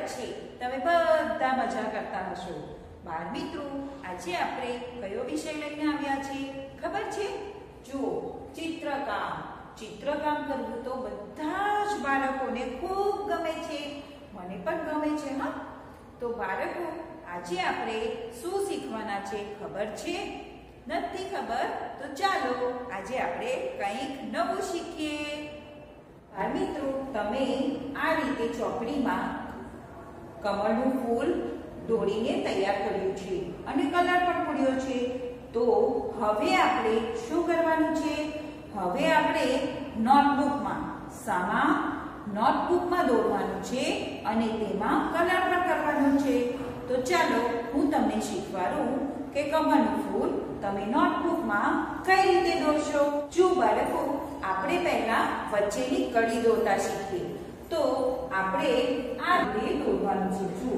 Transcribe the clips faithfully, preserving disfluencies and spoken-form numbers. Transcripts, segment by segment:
છે. તમે બધા મજા કરતા હશો. બાળ મિત્રો, આજે આપણે કયો વિષય લઈને આવ્યા છે ખબર છે? જુઓ, ચિત્રકામ. ચિત્રકામ કરવું તો બધા જ બાળકોને ખૂબ ગમે છે. મને પણ ગમે છે. હા, તો બાળકો, આજે આપણે શું શીખવાના છે ખબર છે? નથી ખબર? તો ચાલો આજે આપણે કંઈક નવું શીખીએ. બાળ મિત્રો, તમે આ રીતે ચોપડીમાં કમળનું ફૂલ દોરીને તૈયાર કર્યું છે અને કલર પણ પૂર્યો છે. તો હવે આપણે શું કરવાનું છે? હવે આપણે નોટબુકમાં સામા નોટબુકમાં દોરવાનું છે અને તેમાં કલર પણ કરવાનો છે. તો ચાલો હું તમને શીખવાડું કે કમળનું ફૂલ તમે નોટબુકમાં કઈ રીતે દોરશો. જો બાળકો, આપણે પહેલા વચ્ચેની કડી દોરતા શીખીએ. તો આપણે આ રીતે દોરવાનું છે. જુઓ,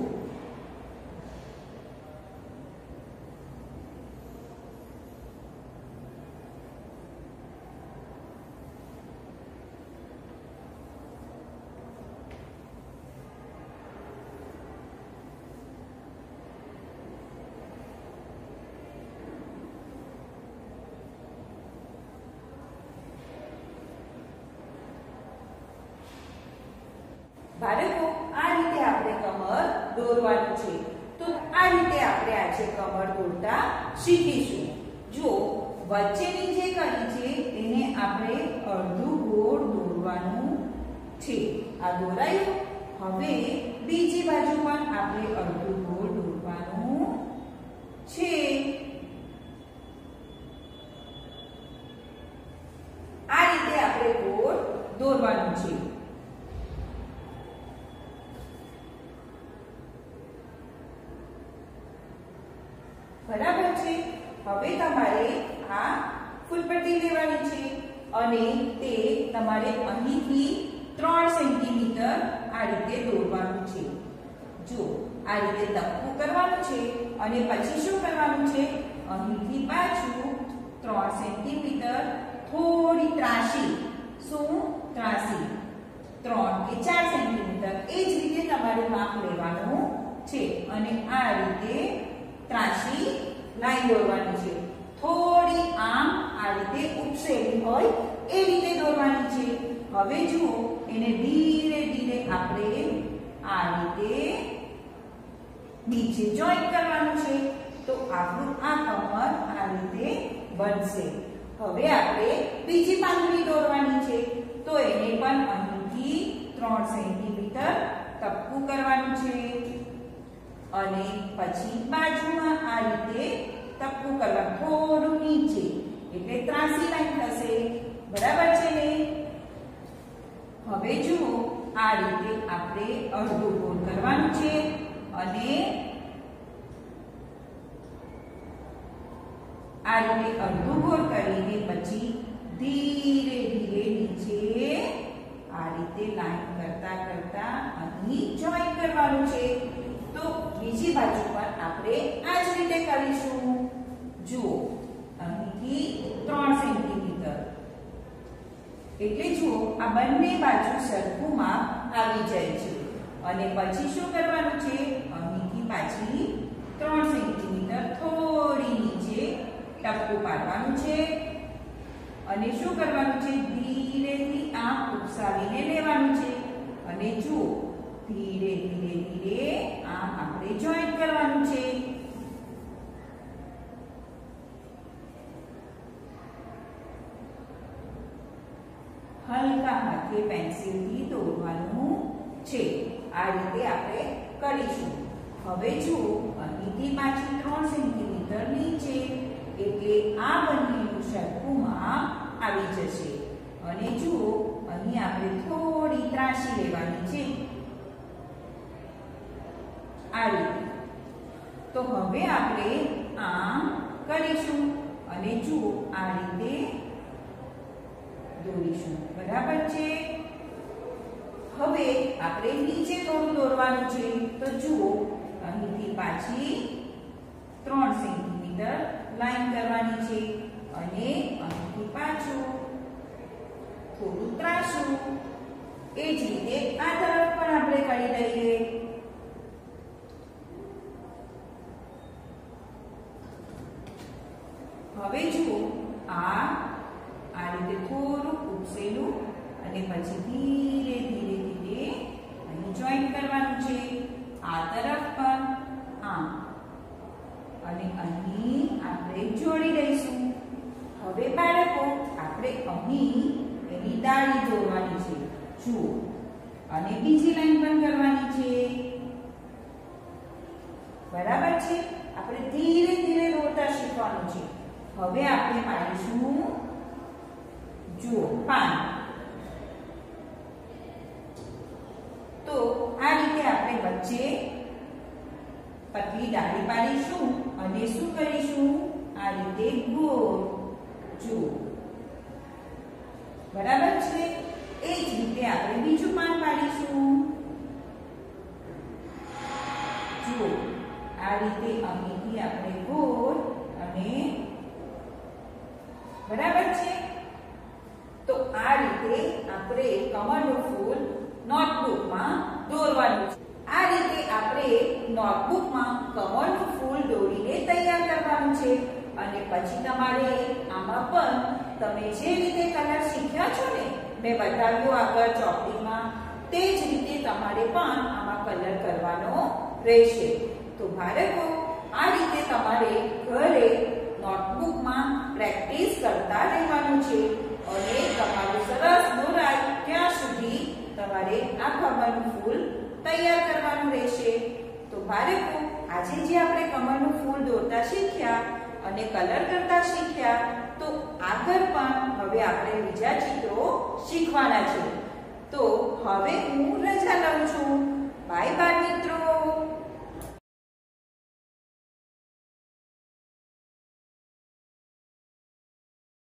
બાળકો, આ રીતે આપણે કમળ દોરવાનું છે. તો આ રીતે આપણે આજે કમળ દોરતા શીખીશું. જો વચ્ચેની જે કડી છે તેને આપણે અડધું ગોળ દોરવાનું છે. આ દોરાયું. હવે બીજી બાજુ પણ આપણે અડધું ગોળ દોરવાનું છે. આ રીતે આપણે ગોળ દોરવાનું છે. બરાબર છે. હવે તમારે આ ફૂલપટ્ટી લેવાની છે અને તે તમારે અહીંથી ત્રણ સેન્ટીમીટર આ રીતે દોરવાનું છે. જો આ રીતે તપકું કરવાનું છે અને પછી શું કરવાનું છે? અહીંથી પાછું ત્રણ સેન્ટીમીટર થોડી ત્રાસી, શું ત્રાસી ત્રણ કે ચાર સેન્ટીમીટર એ જ રીતે તમારે માપ લેવાનું છે અને આ રીતે ત્રાસી લાઈન દોરવાની છે. થોડી આમ આ રીતે ઉપસેલી હોય એ રીતે દોરવાની છે. હવે જુઓ, એને ધીરે ધીરે આપણે આ રીતે નીચે જોઈન્ટ કરવાનું છે. તો આપણું આ કમર આ રીતે બનશે. હવે આપણે બીજી પાંદડી દોરવાની છે. તો એને પણ અહીંથી ત્રણ સેન્ટીમીટર ટપકું કરવાનું છે અને પછી બાજુમાં આ રીતે ટપકું કરવા, થોડું નીચે, એટલે ત્રાસી લાઈન થશે. બરાબર છે ને? હવે જુઓ, આ રીતે આપણે અડધું ગોળ કરવાનું છે અને આ રીતે અડધું ગોળ કરીને પછી ધીરે ધીરે નીચે આ રીતે લાઈન કરતા કરતા અહીં જોઈન કરવાનું છે. તો બીજી બાજુ પર આપણે આ જ રીતે કરીશું. જુઓ, અહીંથી ત્રણ સેન્ટીમીટર, એટલે જુઓ આ બંને બાજુ સરખું માપ આવી જાય છે અને પછી શું કરવાનું છે? અહીંથી પાછી ત્રણ સેન્ટીમીટર થોડી નીચે ટપકું પાડવાનું છે અને શું કરવાનું છે? ધીરેથી આમ ઉપસાવીને લેવાનું છે અને જુઓ, ધીરે ધીરે ધીરે આમ આપણે જોઈન્ટ કરવાનું છે. હલકા હાથે પેન્સિલથી દોરવાનું છે. આ રીતે આપણે કરીશું. હવે જુઓ, અહીંથી પાછી ત્રણ સેન્ટીમીટર નીચે, એટલે આ બંનેનું સરખું માપ આવી જશે. અને જુઓ, અહીં આપણે થોડી ત્રાસી લેવાની છે આ રીતે. તો હવે આપણે આમ કરીશું અને જુઓ, આ રીતે દોરીશું. બરાબર છે? હવે આપણે નીચે થોડું દોરવાનું છે. તો જુઓ, અહીંથી પાછી ત્રણ સેન્ટીમીટર લાઈન કરવાની છે અને અહીંથી પાછું થોડું ત્રાસું. એ જ રીતે આ તરફ પણ આપણે કરી દઈએ. હવે જુઓ આ આ રીતે થોડું ઉપસેલું અને પછી ધીરે ધીરે ધીરે અહીં જોઈન્ટ કરવાનું છે આ તરફ પણ આમ અને અહીં આપણે જોડી દઈશું હવે બાળકો આપણે અહીં એની ડાળી દોરવાની છે જુઓ અને બીજી લાઈન પણ કરવાની છે બરાબર છે આપણે ધીરે ધીરે દોરતા શીખવાનું છે હવે આપણે પાડીશું જુઓ પાન તો આ રીતે આપણે વચ્ચે પતલી ડાળી પાડીશું અને શું કરીશું આ રીતે ગોળ જુઓ બરાબર છે એ જ રીતે આપણે બીજું પાન પાડીશું જુઓ આ રીતે અહીંથી આપણે ગોળ અને બરાબર છે તો આ રીતે આપણે કમળનું ફૂલ નોટબુકમાં દોરવાનું છે આ રીતે આપણે નોટબુકમાં કમળનું ફૂલ દોરીને તૈયાર કરવાનું છે અને પછી તમારે આમાં પણ તમે જે રીતે કલર શીખ્યા છો ને મેં બતાવ્યું આગળ ચોપડીમાં તે જ રીતે તમારે પણ આમાં કલર કરવાનો રહેશે તો બાળકો આ રીતે તમારે ઘરે નોટબુકમાં પ્રેક્ટિસ કરતા રહેવાનું છે અને તમારું સરસ દોરાય ત્યાં સુધી તમારે આ કમળનું ફૂલ તૈયાર કરવાનું રહેશે તો બાળકો આજે જે આપણે કમળનું ફૂલ દોરતા શીખ્યા અને કલર કરતા શીખ્યા તો આગળ પણ હવે આપણે બીજા ચિત્રો શીખવાના છે તો હવે હું રજા લઉં છું